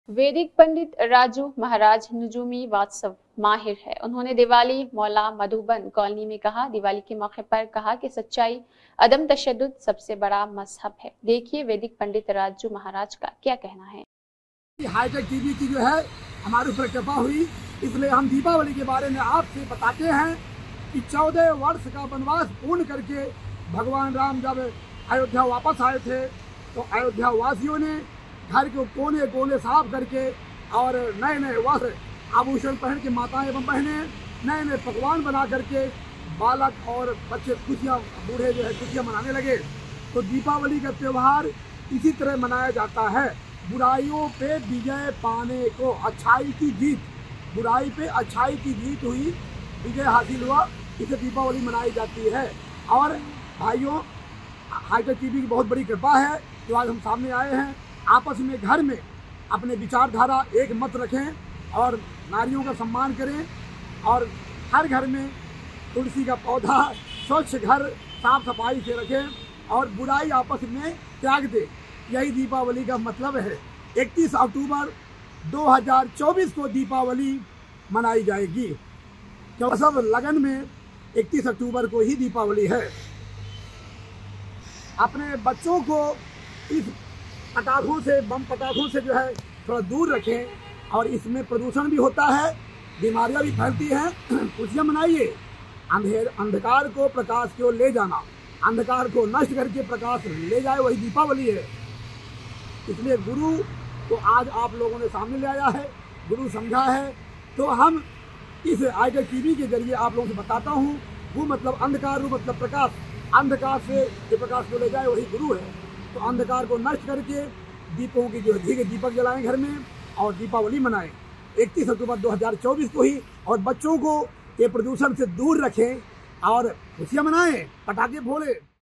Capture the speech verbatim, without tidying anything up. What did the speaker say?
वैदिक पंडित राजू महाराज नजूमी वात्सव माहिर है। उन्होंने दिवाली मौला मधुबन कॉलोनी में कहा, दिवाली के मौके पर कहा कि सच्चाई अदम तशद्दुद सबसे बड़ा मजहब है। देखिए वैदिक पंडित राजू महाराज का क्या कहना है। हाईटेक टीवी की जो है हमारे ऊपर कृपा हुई, इसलिए हम दीपावली के बारे में आपसे बताते हैं कि चौदह वर्ष का वनवास पूर्ण करके भगवान राम जब अयोध्या वापस आए थे तो अयोध्या वासियों ने घर के कोने कोने साफ करके और नए नए वस्त्र आभूषण पहन के माताएं एवं बहनें नए नए पकवान बना करके बालक और बच्चे खुशियाँ बूढ़े जो है खुशियाँ मनाने लगे। तो दीपावली का त्यौहार इसी तरह मनाया जाता है। बुराइयों पे विजय पाने को, अच्छाई की जीत, बुराई पे अच्छाई की जीत हुई, विजय हासिल हुआ, इसे दीपावली मनाई जाती है। और भाइयों, हाईटेक टीवी की बहुत बड़ी कृपा है जो आज हम सामने आए हैं। आपस में घर में अपने विचारधारा एक मत रखें और नारियों का सम्मान करें और हर घर में तुलसी का पौधा, स्वच्छ घर साफ सफाई से रखें और बुराई आपस में त्याग दें। यही दीपावली का मतलब है। इकतीस अक्टूबर दो हज़ार चौबीस को दीपावली मनाई जाएगी, क्योंकि सब लगन में इकतीस अक्टूबर को ही दीपावली है। अपने बच्चों को इस पटाखों से, बम पटाखों से जो है थोड़ा दूर रखें और इसमें प्रदूषण भी होता है, बीमारियां भी फैलती हैं। खुशियाँ मनाइए। अंधेर अंधकार को प्रकाश की ओर ले जाना, अंधकार को नष्ट करके प्रकाश ले जाए, वही दीपावली है। इसलिए गुरु को आज आप लोगों ने सामने ले आया है, गुरु समझा है, तो हम इस हाईटेक टीवी के जरिए आप लोगों से बताता हूँ। वो मतलब अंधकार, वो मतलब प्रकाश, अंधकार से जो प्रकाश को ले जाए वही गुरु है। तो अंधकार को नष्ट करके दीपों की जो घी के दीपक जलाएं घर में और दीपावली मनाएं इकतीस अक्टूबर दो हज़ार चौबीस को ही। और बच्चों को ये प्रदूषण से दूर रखें और खुशियाँ मनाएं, पटाखे फोड़ें।